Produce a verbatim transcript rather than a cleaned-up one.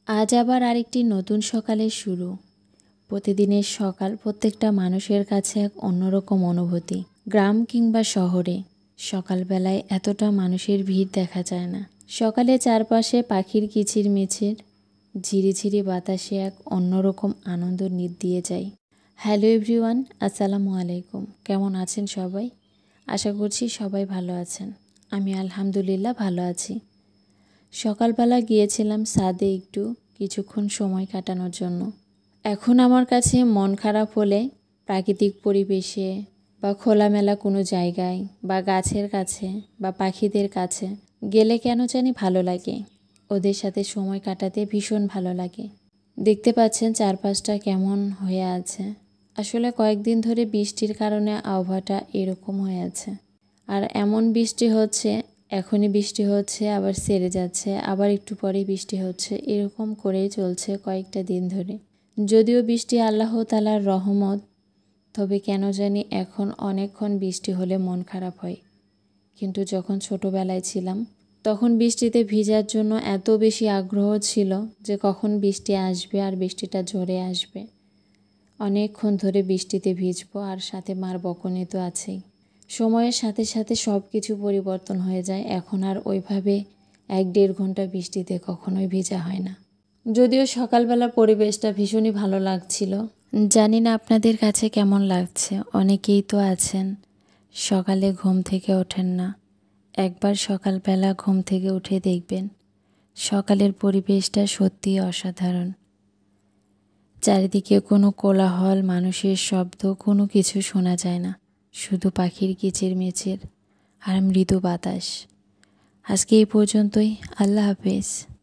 আজ আবার আরেকটি নতুন সকালের শুরু। প্রতিদিনের সকাল প্রত্যেকটা মানুষের কাছে এক অন্যরকম অনুভূতি। গ্রাম কিংবা শহরে সকালবেলায় এতটা মানুষের ভিড় দেখা যায় না। সকালে চারপাশে পাখির কিচিরমিচির, ঝিরিঝিরি বাতাসে এক অন্যরকম আনন্দ নিত দিয়ে যায়। হ্যালো এভরিওয়ান, আসসালামু আলাইকুম। কেমন আছেন সবাই? আশা করছি সবাই ভালো আছেন। আমি আলহামদুলিল্লাহ ভালো আছি। সকালবেলা গিয়েছিলাম ছাদে একটু কিছুক্ষণ সময় কাটানোর জন্য। এখন আমার কাছে মন খারাপ হলে প্রাকৃতিক পরিবেশে বা খোলামেলা কোনো জায়গায় বা গাছের কাছে বা পাখিদের কাছে গেলে কেন জানি ভালো লাগে। ওদের সাথে সময় কাটাতে ভীষণ ভালো লাগে। দেখতে পাচ্ছেন চারপাশটা কেমন হয়ে আছে। আসলে কয়েকদিন ধরে বৃষ্টির কারণে আবহাওয়াটা এরকম হয়ে আছে। আর এমন বৃষ্টি হচ্ছে, এখনই বৃষ্টি হচ্ছে আবার সেরে যাচ্ছে, আবার একটু পরেই বৃষ্টি হচ্ছে, এরকম করেই চলছে কয়েকটা দিন ধরে। যদিও বৃষ্টি আল্লাহ তাআলার রহমত, তবে কেন জানি এখন অনেকক্ষণ বৃষ্টি হলে মন খারাপ হয়। কিন্তু যখন ছোটোবেলায় ছিলাম তখন বৃষ্টিতে ভিজার জন্য এত বেশি আগ্রহ ছিল যে কখন বৃষ্টি আসবে আর বৃষ্টিটা ঝরে আসবে। অনেকক্ষণ ধরে বৃষ্টিতে ভিজবো আর সাথে মার বকুনি তো আছেই। সময়ের সাথে সাথে সব কিছু পরিবর্তন হয়ে যায়। এখন আর ওইভাবে এক দেড় ঘন্টা বৃষ্টিতে কখনোই ভেজা হয় না। যদিও সকালবেলা পরিবেশটা ভীষণই ভালো লাগছিল। জানি না আপনাদের কাছে কেমন লাগছে। অনেকেই তো আছেন সকালে ঘুম থেকে ওঠেন না। একবার সকালবেলা ঘুম থেকে উঠে দেখবেন সকালের পরিবেশটা সত্যিই অসাধারণ। চারিদিকে কোনো কোলাহল, মানুষের শব্দ কোনো কিছু শোনা যায় না। শুধু পাখির কিচিরমিচির আর মৃদু বাতাস। আজকে এই পর্যন্তই। আল্লাহ হাফেজ।